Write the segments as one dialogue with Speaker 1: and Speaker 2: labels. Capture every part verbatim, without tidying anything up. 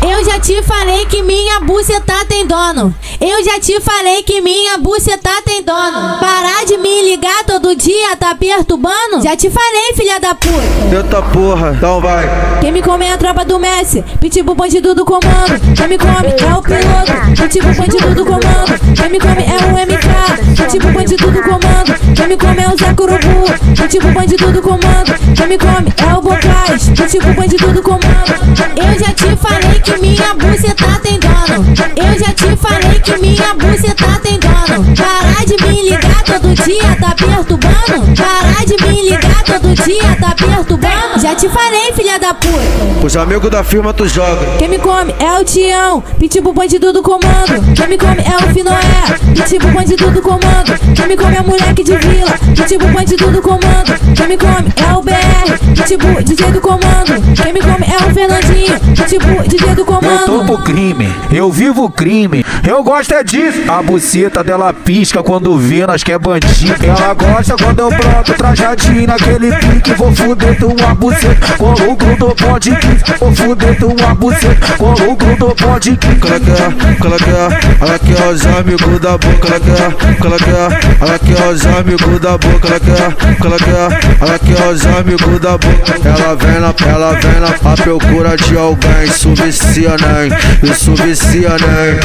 Speaker 1: Eu já te falei que minha buceta tem dono. Eu já te falei que minha buceta tem dono. Parar de me ligar todo dia, tá perturbando? Já te falei, filha da puta.
Speaker 2: Eita porra, então vai.
Speaker 1: Quem me come é a tropa do Messi, pitbull bandido do comando. Quem me come é o piloto, pitbull bandido do comando. Quem me come é o M K, pitbull bandido do comando. Quem me come é o Zé Curubu, pitbull bandido do comando. Quem me come é o Bocais, pitbull bandido do comando. Eu já te falei que minha buceta tem dono. Eu já te falei que minha buceta tem dono. Parar de me ligar todo dia, tá perturbando? Parar de me ligar todo dia, tá perturbando? Já te falei, filha da puta.
Speaker 2: Os amigos da firma tu joga.
Speaker 1: Quem me come é o Tião, pitbull bandido do comando. Quem me come é o Finoé, pitbull bandido do comando. Quem me come é moleque de vila, pitbull bandido do comando. Quem me come é o B R, pitbull D J do comando. Quem me come é o Fernandinho, pitbull D J do comando.
Speaker 3: Eu tô pro crime, eu vivo o crime. Eu gosto é disso. A buceta dela pisca quando vê nós que é bandido. Ela gosta quando eu broto trajadinho naquele pique. Vou fuder tua buceta com o grudo pode que. Vou fuder tua buceta com o grudo pode que.
Speaker 2: Ela quer, ela quer, ela quer os amigos da boca. Ela quer, ela quer, ela quer os amigos da boca. Ela quer, ela quer, ela quer os amigos da boca. Ela vem na, ela vem na a procura de alguém. Isso vicia, né? Isso vicia, né?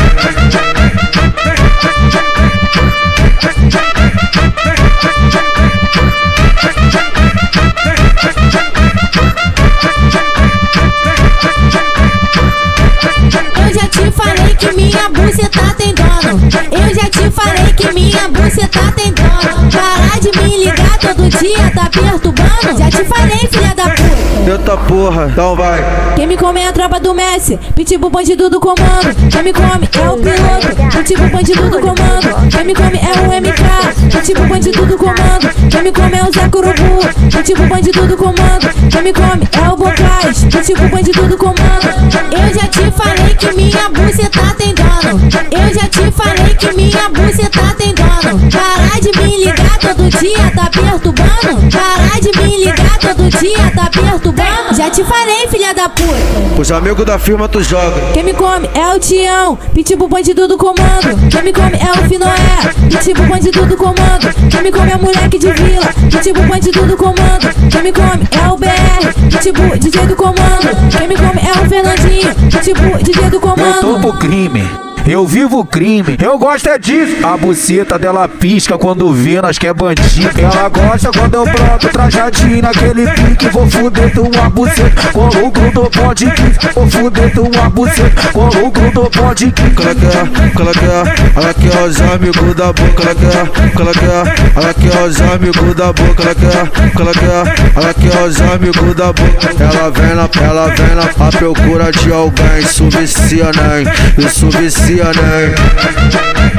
Speaker 1: Eu já te falei que minha buceta tem dono. Eu já te falei que minha buceta tem dono. Parar de me ligar todo dia, tá perturbando? Já te falei, filha da puta.
Speaker 2: Eita porra, então vai.
Speaker 1: Quem me come é a tropa do Messi, pitbull bandido do comando. Quem me come é o piloto, pitbull bandido do comando. Quem me come é o M K, pitbull bandido do comando. Quem me come é o Zé Curubu, pitbull bandido do comando. Quem me come é o Bocais, pitbull bandido do comando. Eu já te falei que minha buceta tem dono. Eu já te falei que minha buceta tem dono. Parar de me ligar todo dia, tá perturbando? Parar de me ligar todo dia, tá perturbando? Já te falei, filha da puta.
Speaker 2: Os amigos da firma tu joga.
Speaker 1: Quem me come é o Tião, pitbull bandido do comando. Quem me come é o Finoé, pitbull bandido do comando. Quem me come é moleque de vila, pitbull bandido do comando. Quem me come é o B R, pitbull D J do comando. Quem me come é o Fernandinho, pitbull D J do comando.
Speaker 3: Eu tô pro crime, eu vivo o crime. Eu gosto é disso. A buceta dela pisca quando vê nós que é bandido. Ela gosta quando eu broto trajadinho naquele pique. Vou fuder tua buceta com o grudo pode que. Vou fuder tua buceta com o grudo pode que.
Speaker 2: Ela quer, ela quer, ela quer os amigos da boca. Ela quer, ela quer, ela quer os amigos da boca. Ela quer, ela quer, ela quer os amigos da boca. Ela vem na, ela vem na a procura de alguém. Isso vicia, né? Isso vicia, né?